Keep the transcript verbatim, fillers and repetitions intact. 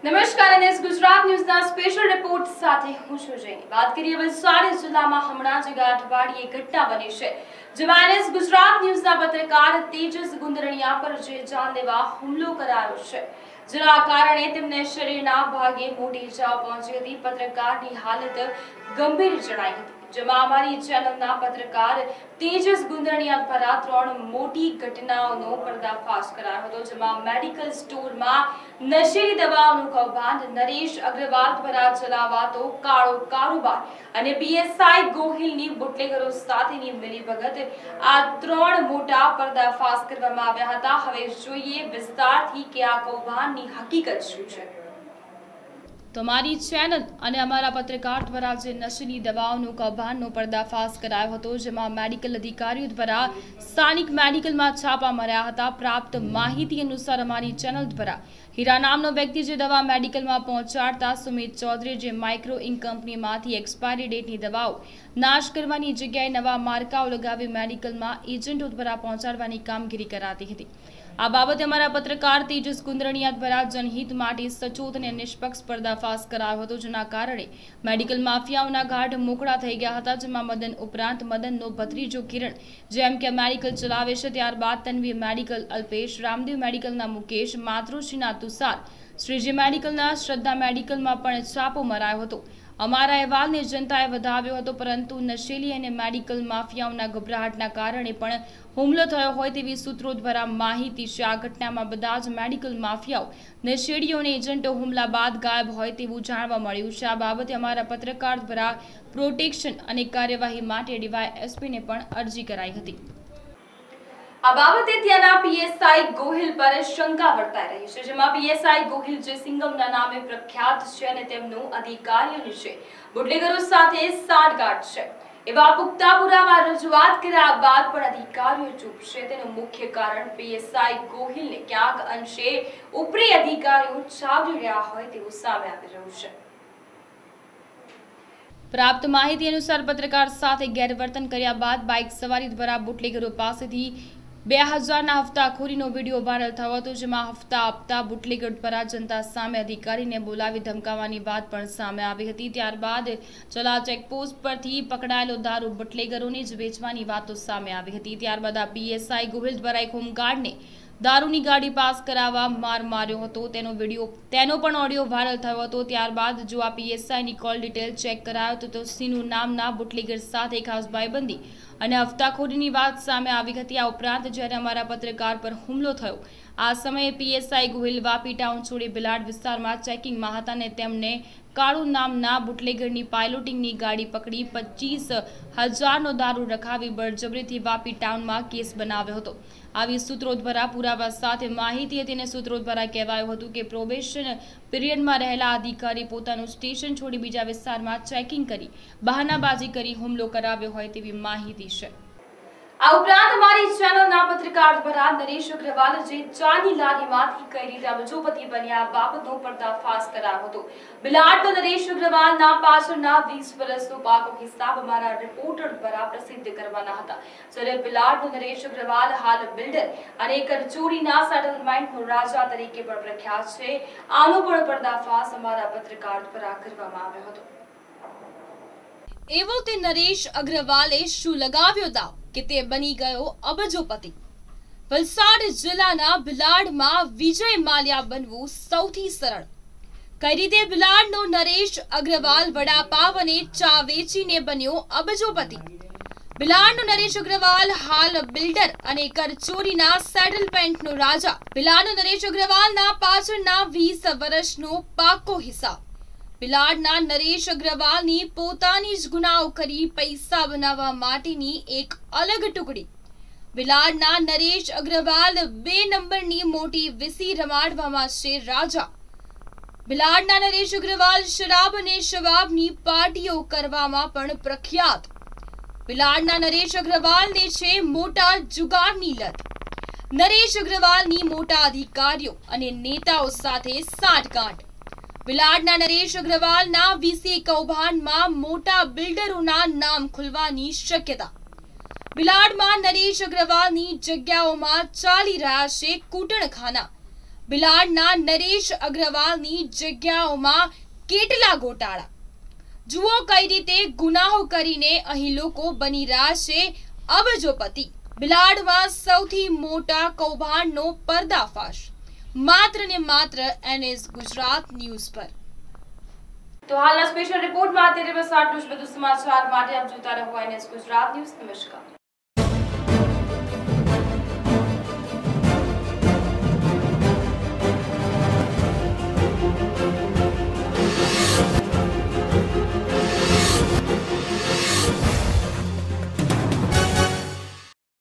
નમસ્કાર અને Gujarat ન્યૂઝના special report સાથે હું છું જયની વાત કરીએ વલસાડ જિલ્લામાં હમણાં જ ગાંઠવાડી એક ઘટના બની છે જેમાં ગુજરાત ન્યૂઝના પત્રકાર તેજસ ગુંદરણિયા પર જે જાનલેવા હુમલો કરાયો છે જેના કારણે તેમને શરીરના ભાગે મોટી ઈજા પહોંચી હતી। પત્રકારની હાલત ગંભીર જણાઈ હતી જેમાં અમારી ચેનલના પત્રકાર તેજસ ગુંદરણિયા દ્વારા ત્રણ મોટી ઘટનાઓનો પર્દાફાશ કરાયો હતો જેમાં મેડિકલ સ્ટોરમાં નશીલી દવાઓનું કૌભાંડ, નરેશ અગ્રવાલ દ્વારા ચલાવાતો કાળો કારોબાર અને પીએસઆઈ ગોહિલની બુટલેગરો સાથેની મિલીભગત આ ત્રણ મોટા પર્દાફાશ કરવામાં આવ્યા હતા। હવે જોઈએ વિસ્તારથી કે આ કૌભાંડની હકીકત શું છે। તમારી ચેનલ અને અમારા પત્રકાર દ્વારા જે નશીલી દવાઓનું કૌભાંડનો પર્દાફાશ કરાયો હતો જેમાં મેડિકલ અધિકારીઓ દ્વારા સ્થાનિક મેડિકલમાં છાપા માર્યા હતા। પ્રાપ્ત માહિતી અનુસાર અમારી ચેનલ દ્વારા હીરા નામનો વ્યક્તિ જે દવા મેડિકલમાં પહોંચાડતા સુમિત ચૌધરી જે માઇક્રો ઇન્ક કંપનીમાંથી એક્સપાયરી ડેટની દવાઓ નાશ કરવાની જગ્યાએ નવા માર્કાઓ લગાવી મેડિકલમાં એજન્ટો દ્વારા પહોંચાડવાની કામગીરી કરાતી હતી। આ બાબતે અમારા પત્રકાર તેજસ ગુંદરણિયા દ્વારા જનહિત માટે સચોટ અને નિષ્પક્ષ પર્દાફાશ કરાયો હતો જેના કારણે મેડિકલ માફિયાઓના ગાઢ મોકળા થઈ ગયા હતા જેમાં મદન ઉપરાંત મદનનો ભત્રીજો કિરણ જેમ કે મેડિકલ ચલાવે છે, ત્યારબાદ તન્વી મેડિકલ અલ્પેશ, રામદેવ મેડિકલના મુકેશ, માતૃશ્રીના તુષાર, શ્રીજી મેડિકલના શ્રદ્ધા મેડિકલમાં પણ છાપો મરાયો હતો। અમારા અહેવાલને જનતાએ વધાવ્યો હતો પરંતુ નશીલી અને મેડિકલ માફિયાઓના ગભરાટના કારણે પણ હુમલો થયો હોય તેવી સૂત્રો દ્વારા માહિતી છે। આ ઘટનામાં બધા જ મેડિકલ માફિયાઓ, નશેડીઓ અને એજન્ટો હુમલા બાદ ગાયબ હોય તેવું જાણવા મળ્યું છે। આ બાબતે અમારા પત્રકાર દ્વારા પ્રોટેક્શન અને કાર્યવાહી માટે ડીવાયએસપીને પણ અરજી કરાઈ હતી। આ બાબતે ત્યાંના પીએસઆઈ ગોહિલ પર શંકા વર્તાઈ રહી છે જેમાં પીએસઆઈ ગોહિલ જે સિંગમના નામે પ્રખ્યાત છે અને તેમનું અધિકારીઓની છે બુટલેગરો સાથે સાંઠગાંઠ છે એવા પુખ્તા પુરાવા રજૂઆત કર્યા બાદ પણ અધિકારીઓ ચૂપ છે। તેનું મુખ્ય કારણ પીએસઆઈ ગોહિલને ક્યાંક અંશે ઉપરી અધિકારીઓ ચાવી રહ્યા હોય તેવું સામે આવી રહ્યું છે। પ્રાપ્ત માહિતી અનુસાર પત્રકાર સાથે ગેરવર્તન કર્યા બાદ બાઇક સવારી દ્વારા બુટલેગરો પાસેથી બે હજારના હફતાખોરીનો વિડીયો વાયરલ થયો હતો જેમાં હફતા આપતા બુટલેગર દ્વારા જનતા સામે અધિકારીને બોલાવી ધમકાવવાની વાત પણ સામે આવી હતી। ત્યારબાદ ચલા ચેકપોસ્ટ પરથી પકડાયેલો દારૂ બુટલેગરોને જ વેચવાની વાતો સામે આવી હતી। ત્યારબાદ આ પીએસઆઈ ગોહિલ દ્વારા એક હોમગાર્ડને દારૂની ગાડી પાસ કરાવવા માર માર્યો હતો તેનો વિડીયો તેનો પણ ઓડિયો વાયરલ થયો હતો। ત્યારબાદ જો આ પીએસઆઈની કોલ ડિટેલ ચેક કરાયો તો સીનુ નામના બુટલેગર સાથે ખાસ ભાઈબંધી અને હફતાખોરીની વાત સામે આવી હતી। આ ઉપરાંત જ્યારે અમારા પત્રકાર પર હુમલો થયો આ સમયે પીએસઆઈ ગોહિલ વાપી ટાઉન છોડી બિલાડ વિસ્તારમાં ચેકિંગમાં હતા અને તેમને કાળુ નામના બુટલેગરની પાયલોટિંગની ગાડી પકડી પચીસ હજારનો દારૂ રખાવી બળજબરીથી વાપી ટાઉનમાં કેસ બનાવ્યો હતો। આવી સૂત્રો દ્વારા પુરાવા સાથે માહિતી હતી અને સૂત્રો દ્વારા કહેવાયું હતું કે પ્રોબેશન પીરિયડમાં રહેલા અધિકારી પોતાનું સ્ટેશન છોડી બીજા વિસ્તારમાં ચેકિંગ કરી બહાનાબાજી કરી હુમલો કરાવ્યો હોય તેવી માહિતી છે। આ ઉપરાંત અમારી ચેનલના પત્રકાર દ્વારા નરેશ અગ્રવાલ જે ચાની લારીમાંથી કઈ રીતે અબજોપતિ બન્યા બાબતનો પર્દાફાશ કરાયો હતો। બિલાડનો નરેશ અગ્રવાલના પાછળના વીસ વર્ષનો પાકો હિસાબ અમારા રિપોર્ટર દ્વારા પ્રસિદ્ધ કરવાના હતા જ્યારે બિલાડનો નરેશ અગ્રવાલ હાલ બિલ્ડર અને કરચોરીના સેટલમેન્ટનો રાજા તરીકે પણ પ્રખ્યાત છે। આનો પણ પર્દાફાશ અમારા પત્રકાર દ્વારા કરવામાં આવ્યો હતો। એવો તે નરેશ અગ્રવાલે શું લગાવ્યો દાવ કે તે બની ગયો અબજોપતિ। વલસાડ જિલ્લાના બિલાડમાં વિજય માલ્યા બનવું સૌથી સરળ। કઈ રીતે બિલાડનો નરેશ અગ્રવાલ વડાપાવ અને ચા વેચીને બન્યો અબજોપતિ। બિલાડનો નરેશ અગ્રવાલ હાલ બિલ્ડર અને કરચોરીના સેટલમેન્ટનો રાજા। બિલાડનો નરેશ અગ્રવાલના પાછળના વીસ વર્ષનો પાકો હિસાબ। બિલાડના નરેશ અગ્રવાલની પોતાની જ ગુનાઓ કરી પૈસા બનાવવા માટેની એક અલગ ટુકડી। બિલાડના નરેશ અગ્રવાલ બે નંબરની મોટી વીસી રમાડવામાં છે રાજા। બિલાડના નરેશ અગ્રવાલ શરાબ અને શવાબની પાર્ટીઓ કરવામાં પણ પ્રખ્યાત। બિલાડના નરેશ અગ્રવાલને છે મોટા જુગારની લત। નરેશ અગ્રવાલની મોટા અધિકારીઓ અને નેતાઓ સાથે સાંઠગાંઠ। બિલાડના નરેશ અગ્રવાલના વીસી કૌભાંડમાં મોટા બિલ્ડરોના નામ ખુલવાની શક્યતા। બિલાડમાં નરેશ અગ્રવાલની જગ્યાઓમાં ચાલી રહ્યા છે કૂટણખાના। બિલાડના નરેશ અગ્રવાલની જગ્યાઓમાં કેટલા ગોટાળા, જુઓ કઈ રીતે ગુનાહો કરીને અહીં લોકો બની રહ્યા છે અબજોપતિ। બિલાડમાં સૌથી મોટા કૌભાંડનો પર્દાફાશ માત્ર ને માત્ર એનએસ ગુજરાત ન્યૂઝ પર। તો હાલના સ્પેશિયલ રિપોર્ટમાં અત્યારે બસ આટલું જ। વધુ સમાચાર માટે આપ જોતા રહો એનએસ ગુજરાત ન્યૂઝ। નમસ્કાર।